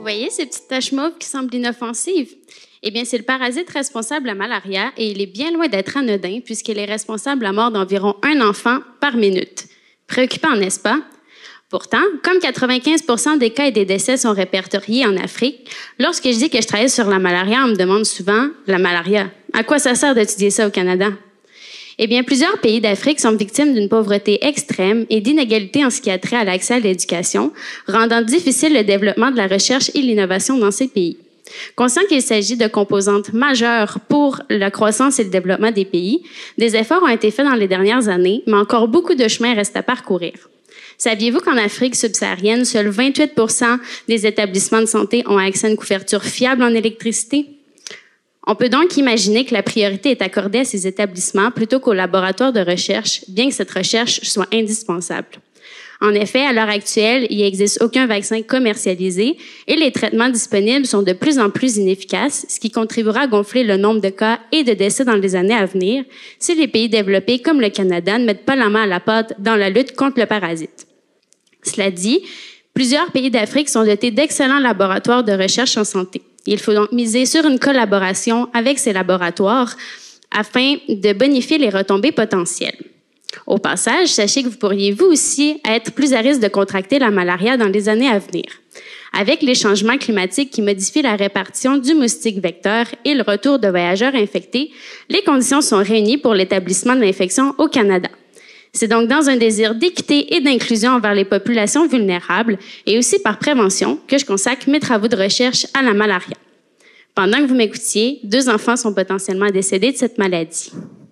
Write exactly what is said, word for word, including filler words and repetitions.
voyez ces petites taches mauves qui semblent inoffensives? Eh bien, c'est le parasite responsable de la malaria et il est bien loin d'être anodin puisqu'il est responsable de la mort d'environ un enfant par minute. Préoccupant, n'est-ce pas? Pourtant, comme quatre-vingt-quinze pour cent des cas et des décès sont répertoriés en Afrique, lorsque je dis que je travaille sur la malaria, on me demande souvent « la malaria, à quoi ça sert d'étudier ça au Canada? » Eh bien, plusieurs pays d'Afrique sont victimes d'une pauvreté extrême et d'inégalités en ce qui a trait à l'accès à l'éducation, rendant difficile le développement de la recherche et l'innovation dans ces pays. Conscient qu'il s'agit de composantes majeures pour la croissance et le développement des pays, des efforts ont été faits dans les dernières années, mais encore beaucoup de chemin reste à parcourir. Saviez-vous qu'en Afrique subsaharienne, seuls vingt-huit pour cent des établissements de santé ont accès à une couverture fiable en électricité? On peut donc imaginer que la priorité est accordée à ces établissements plutôt qu'aux laboratoires de recherche, bien que cette recherche soit indispensable. En effet, à l'heure actuelle, il n'existe aucun vaccin commercialisé et les traitements disponibles sont de plus en plus inefficaces, ce qui contribuera à gonfler le nombre de cas et de décès dans les années à venir si les pays développés comme le Canada ne mettent pas la main à la pâte dans la lutte contre le parasite. Cela dit, plusieurs pays d'Afrique sont dotés d'excellents laboratoires de recherche en santé. Il faut donc miser sur une collaboration avec ces laboratoires afin de bonifier les retombées potentielles. Au passage, sachez que vous pourriez vous aussi être plus à risque de contracter la malaria dans les années à venir. Avec les changements climatiques qui modifient la répartition du moustique vecteur et le retour de voyageurs infectés, les conditions sont réunies pour l'établissement de l'infection au Canada. C'est donc dans un désir d'équité et d'inclusion envers les populations vulnérables et aussi par prévention que je consacre mes travaux de recherche à la malaria. Pendant que vous m'écoutiez, deux enfants sont potentiellement décédés de cette maladie.